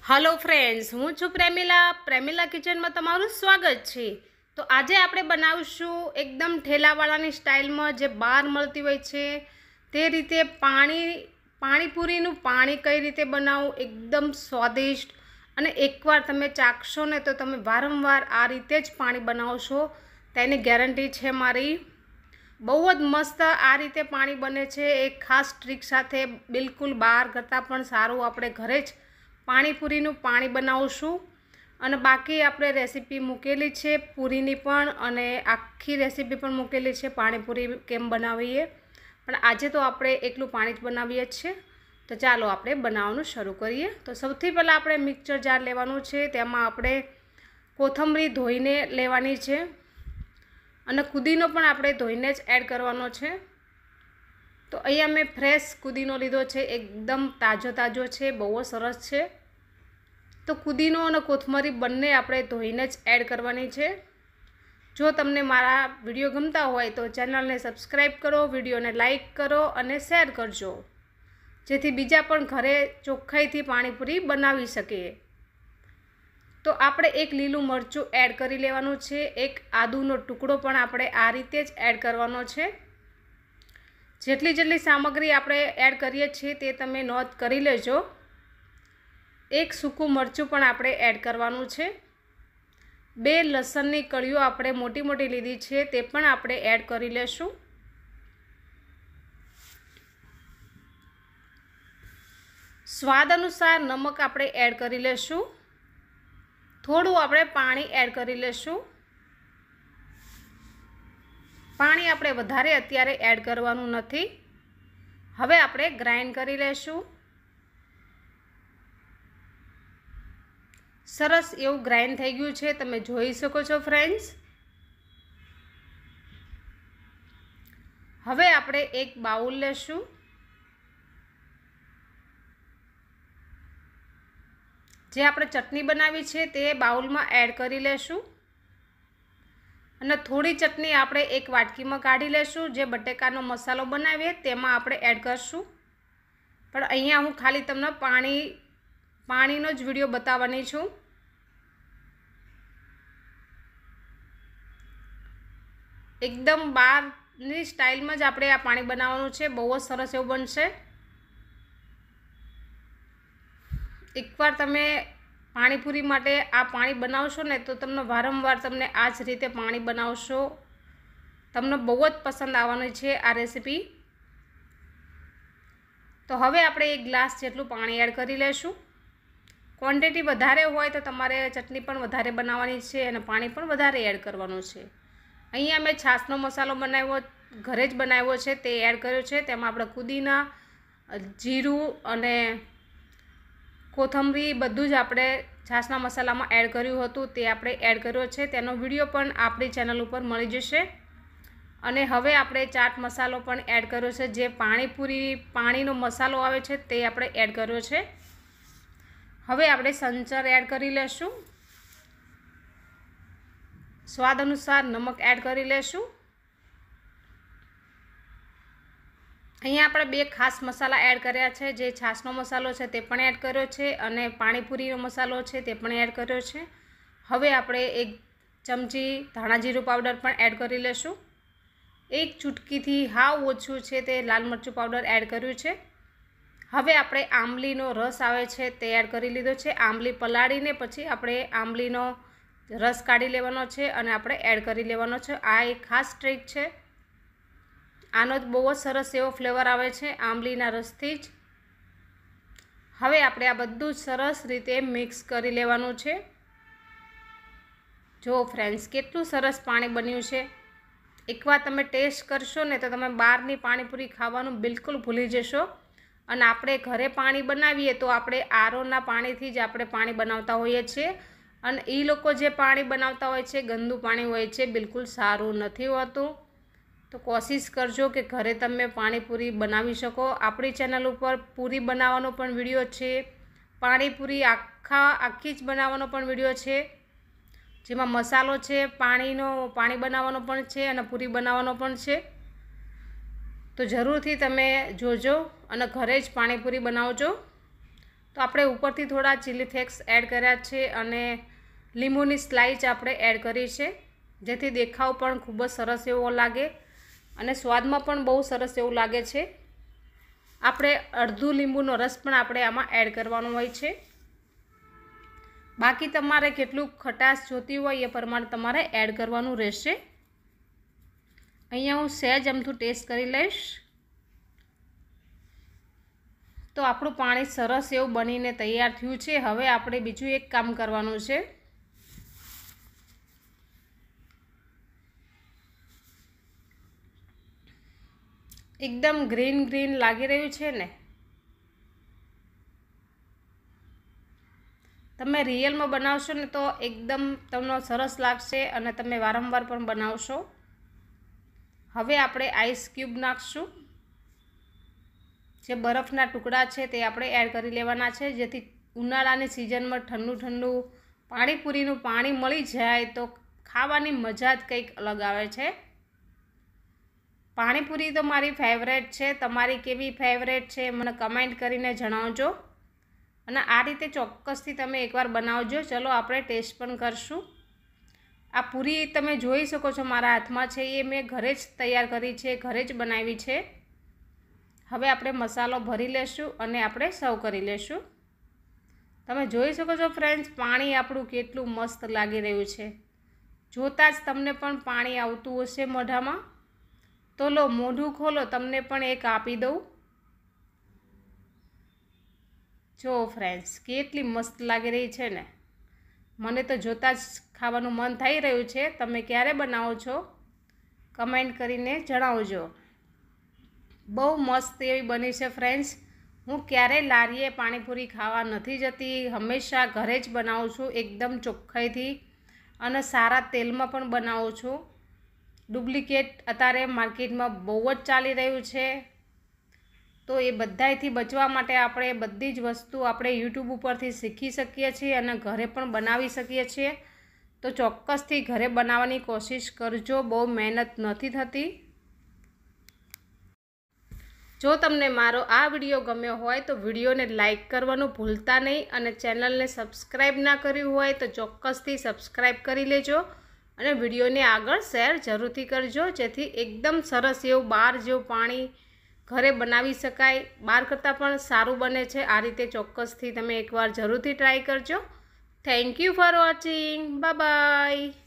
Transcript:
Hello friends, हूँ छूँ Premila kitchen में तमारू स्वागत है। तो आज आप बनावशू एकदम ठेलावाळानी स्टाइल में जे बार मळती होय छे ते रीते पाणीपूरीनुं पाणी कई रीते बनावुं एकदम स्वादिष्ट अने एकवार तमे चाखशो ने तो तमे वारंवार आ रीते ज पाणी बनावशो तेनी गेरंटी छे मारी। बहुत मस्त आ रीते पाणी बने छे एक खास ट्रीक साथे, बिल्कुल बार करता पण सारूं आपणे घरे ज पाणीपूरीनुं पाणी बनावशुं। अने बाकी आपणे रेसिपी मूकेली छे पूरीनी पण अने आखी रेसिपी पण मूकेली छे पाणीपूरी केम बनावीए, पण आजे तो आपणे एकलुं पाणी ज बनावीए छे। तो चालो आपणे बनाववानुं शरू करीए। तो सौथी पहेला आपणे मिक्सर जार लेवानुं छे, तेमां आपणे कोथमरी धोईने लेवानी छे अने कुदीनो पण आपणे धोईने ज एड करवानो छे। तो अहींया मैं फ्रेश कुदीनो लीधो छे, एकदम ताजो ताजो छे, बहुत सरस छे। तो कुदीनो अने कोथमरी बंने आपणे धोईने ज एड करवानी छे। जो तमने मारा विडियो गमता होय तो चेनल ने सब्सक्राइब करो, विडियो ने लाइक करो अने शेर करजो, जेथी बीजा पण घरे चोख्खाईथी पाणीपूरी बनावी सके। तो आपणे एक लीलू मरचुं एड करी लेवानुं छे, एक आदुनो टुकड़ो पण आपणे आ रीते ज एड करवानो छे। जेटली जेटली सामग्री आपणे एड करीए छीए ते तमे नोट करी लेजो। एक सूकું मरचुं पण आपणे एड करवानुं छे। 2 लसणनी कळीओ आपणे मोटी मोटी लीधी छे ते पण आपणे एड करी लेशुं। स्वाद अनुसार नमक आपणे एड करी लेशुं। थोड़ुं आपणे पाणी एड करी लेशुं। पाणी आपणे वधारे अत्यारे एड करवानुं नथी। हवे आपणे ग्राइंड करी लेशुं। सरस एवं ग्राइंड थई गयुं छे, तमे जोई शको छो फ्रेंड्स। हवे आपणे एक बाउल लेशुं। जे आपणे चटनी बनावी छे ते बाउल में एड करी लेशुं अने थोड़ी चटनी आपणे एक वाटकी में काढी लेशुं। जे बटेकानो मसालो बनावीए तेमां आपणे एड करशुं, पण अहींया हूँ खाली तमने पाणीनो ज विडियो बताववानी छुं। एकदम बारनी स्टाइल में ज आपणे आ पाणी बनाववानुं छे, बहुत सरस एवुं बनशे। एकवार तमे पाणीपूरी माटे आ पाणी बनावशो ने तो तमने वारंवार तमने आ ज रीते पाणी बनावशो, तमने बहुत पसंद आववानी छे आ रेसिपी। तो हवे आपणे एक ग्लास जेटलुं पाणी एड करी लेशुं। क्वॉन्टिटी वधारे होय तो तमारे चटनी पण वधारे बनाववानी छे अने पाणी पण वधारे एड करवानुं छे। अहींया मैं छासनो मसालो बनाव्यो, घरे ज बनाव्यो छे, ते एड कर्यो छे। तेमां आपणे पुदीना, जीरुं अने कोथमरी बधुं ज आपणे छासना मसालामां एड कर्युं हतुं, ते आपणे एड कर्यो छे। तेनो विडियो पण आपणी चेनल उपर मळी जशे। अने हवे आपणे चाट मसालो पण एड कर्यो छे, जे पाणीनो मसालो आवे छे ते आपणे एड कर्यो छे। हवे आपणे संचर एड करी लेशुं। स्वाद अनुसार नमक एड करी लेशुं। अहींया आपणे 2 खास मसाला एड कर्या छे, जे छासनो मसालो छे ते पण एड कर्यो छे अने पाणीपूरीनो मसालो छे ते पण एड कर्यो छे। हवे आपणे 1 चमची धाणा जीरुं पाउडर पण एड करी लेशुं। 1 चूटकीथी हाव ओछुं छे ते लाल मरचुं पाउडर एड कर्युं छे। हवे आपणे आंबलीनो रस आवे छे ते एड करी लीधो छे। आंबली पलाळीने पछी आपणे आंबलीनो रस काढी लेवानो छे अने आपणे एड करी लेवानो छे। आ एक खास ट्रीक छे। आनो ज बहुत सरस एवो फ्लेवर आवे छे आंबलीना रसथी ज। हवे आपणे आ बधुं सरस रीते मिक्स करी लेवानुं छे। जो फ्रेंड्स केटलुं सरस पाणी बन्युं छे। एकवार तमे टेस्ट करशो ने तो तमे बारनी पाणीपूरी खावानुं बिल्कुल भूली जशो। अने आपणे घरे पाणी बनावीए तो आपणे आरोना पाणीथी ज आपणे पाणी बनावता होईए छीए अने ई लोको जे पाणी बनावता होय छे गंदू पाणी होय छे, बिल्कुल सारूं नथी होतुं। तो कोशिश करजो कि घरे तमे पाणीपूरी बनावी शको। आपणी चेनल उपर पूरी बनाववानो पण विडियो छे, पाणीपूरी आखी ज बनाववानो पण विडियो छे, जेमां मसालो छे, पाणी बनाववानो पण छे अने पूरी बनाववानो पण छे। तो जरूरथी तमे जोजो अने घरे ज पाणीपूरी बनावजो। તો આપણે ઉપરથી થોડા ચીલી ફ્લેક્સ એડ કર્યા છે અને લીંબુની સ્લાઇસ આપણે એડ કરી છે, જેથી દેખાવ પણ ખૂબ જ સરસ એવો લાગે અને સ્વાદમાં પણ બહુ સરસ એવું લાગે છે. આપણે અડધું લીંબુનો રસ પણ આપણે આમાં એડ કરવાનો હોય છે. બાકી તમારે કેટલું ખટાશ જોતી હોય એ પ્રમાણે તમારે એડ કરવાનું રહેશે. અહીંયા હું સહેજ અમથું ટેસ્ટ કરી લઈશ. તો આપણું પાણી સરસ એવું બનીને તૈયાર થયું છે. હવે આપણે બીજું એક કામ કરવાનું છે. એકદમ ગ્રીન ગ્રીન લાગી રહ્યું છે ને, તમે રિયલમાં બનાવશો ને તો એકદમ તમને સરસ લાગશે અને તમે વારંવાર પણ બનાવશો. હવે આપણે આઈસ ક્યુબ નાખશું. જે બરફના ટુકડા છે તે આપણે એડ કરી લેવાના છે, જેથી ઉનાળાની સિઝનમાં ઠંડુ ઠંડુ પાણીપુરીનું પાણી મળી જાય તો ખાવાની મજા જ કંઈક અલગ આવે છે. પાણીપુરી તો મારી ફેવરેટ છે. તમારી કેવી ફેવરેટ છે મને કમેન્ટ કરીને જણાવજો અને આ રીતે ચોક્કસથી તમે એકવાર બનાવજો. ચલો આપણે ટેસ્ટ પણ કરશું. આ પૂરી તમે જોઈ શકો છો મારા હાથમાં છે, એ મેં ઘરે જ તૈયાર કરી છે, ઘરે જ બનાવી છે. હવે આપણે મસાલો ભરી લેશું અને આપણે સર્વ કરી લેશું. તમે જોઈ શકો છો ફ્રેન્ડ્સ, પાણી આપણું કેટલું મસ્ત લાગી રહ્યું છે. જોતાં જ તમને પણ પાણી આવતું હશે મોઢામાં. તો લો મોઢું ખોલો, તમને પણ એક આપી દઉં. જો ફ્રેન્ડ્સ કેટલી મસ્ત લાગી રહી છે ને, મને તો જોતાં જ ખાવાનું મન થઈ રહ્યું છે. તમે ક્યારે બનાવો છો કમેન્ટ કરીને જણાવજો. બહુ મસ્ત એવી બની છે ફ્રેન્ડ્સ. હું ક્યારેય લારીએ પાણીપુરી ખાવા નથી જતી, હંમેશા ઘરે જ બનાવું છું, એકદમ ચોખ્ખાઈથી અને સારા તેલમાં પણ બનાવું છું. ડુપ્લિકેટ અત્યારે માર્કેટમાં બહુ જ ચાલી રહ્યું છે. તો એ બધાથી બચવા માટે આપણે બધી જ વસ્તુ આપણે યુટ્યુબ ઉપરથી શીખી શકીએ છીએ અને ઘરે પણ બનાવી શકીએ છીએ. તો ચોક્કસથી ઘરે બનાવવાની કોશિશ કરજો, બહુ મહેનત નથી થતી. જો તમને મારો આ વિડીયો ગમ્યો હોય તો વિડીયોને લાઇક કરવાનું ભૂલતા નહીં અને ચેનલને સબસ્ક્રાઈબ ના કર્યું હોય તો ચોક્કસથી સબસ્ક્રાઈબ કરી લેજો અને વિડીયોને આગળ શેર જરૂરથી કરજો, જેથી એકદમ સરસ એવું બહાર જેવું પાણી ઘરે બનાવી શકાય. બહાર કરતાં પણ સારું બને છે. આ રીતે ચોક્કસથી તમે એકવાર જરૂરથી ટ્રાય કરજો. Thank you for watching. Bye by.